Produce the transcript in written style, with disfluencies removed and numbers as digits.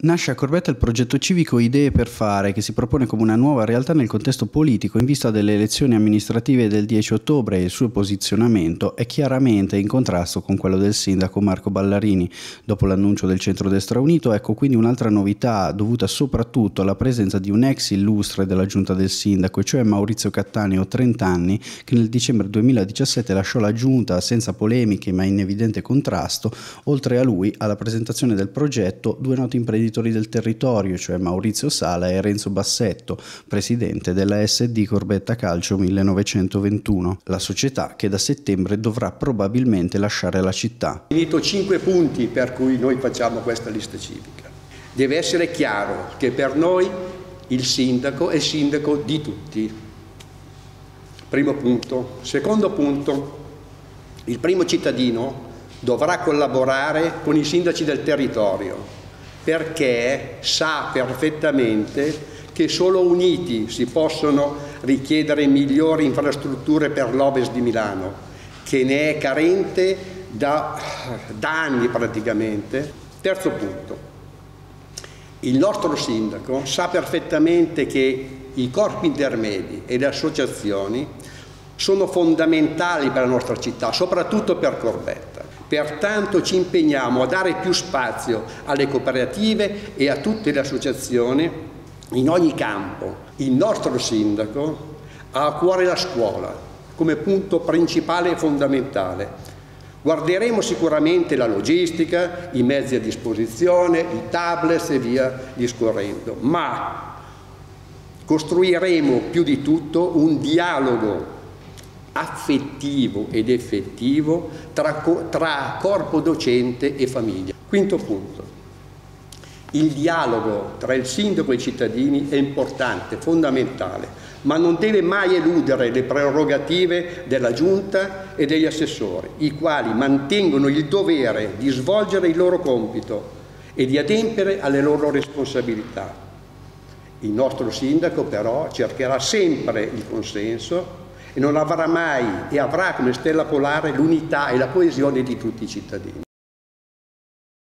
Nasce a Corbetta il progetto civico Idee per Fare, che si propone come una nuova realtà nel contesto politico in vista delle elezioni amministrative del 10 ottobre e il suo posizionamento è chiaramente in contrasto con quello del sindaco Marco Ballarini. Dopo l'annuncio del centrodestra unito, ecco quindi un'altra novità dovuta soprattutto alla presenza di un ex illustre della giunta del sindaco, cioè Maurizio Cattaneo, 30 anni, che nel dicembre 2017 lasciò la giunta senza polemiche ma in evidente contrasto. Oltre a lui, alla presentazione del progetto, due noti imprenditori del territorio, cioè Maurizio Sala e Renzo Bassetto, presidente della SD Corbetta Calcio 1921, la società che da settembre dovrà probabilmente lasciare la città. Finito 5 punti per cui noi facciamo questa lista civica. Deve essere chiaro che per noi il sindaco è sindaco di tutti. Primo punto. Secondo punto, il primo cittadino dovrà collaborare con i sindaci del territorio, perché sa perfettamente che solo uniti si possono richiedere migliori infrastrutture per l'Ovest di Milano, che ne è carente da anni praticamente. Terzo punto, il nostro sindaco sa perfettamente che i corpi intermedi e le associazioni sono fondamentali per la nostra città, soprattutto per Corbetta. Pertanto ci impegniamo a dare più spazio alle cooperative e a tutte le associazioni in ogni campo. Il nostro sindaco ha a cuore la scuola come punto principale e fondamentale. Guarderemo sicuramente la logistica, i mezzi a disposizione, i tablet e via discorrendo, ma costruiremo più di tutto un dialogo affettivo ed effettivo tra corpo docente e famiglia. Quinto punto, il dialogo tra il sindaco e i cittadini è importante, fondamentale, ma non deve mai eludere le prerogative della giunta e degli assessori, i quali mantengono il dovere di svolgere il loro compito e di adempiere alle loro responsabilità. Il nostro sindaco però cercherà sempre il consenso e non avrà mai e avrà come stella polare l'unità e la coesione di tutti i cittadini.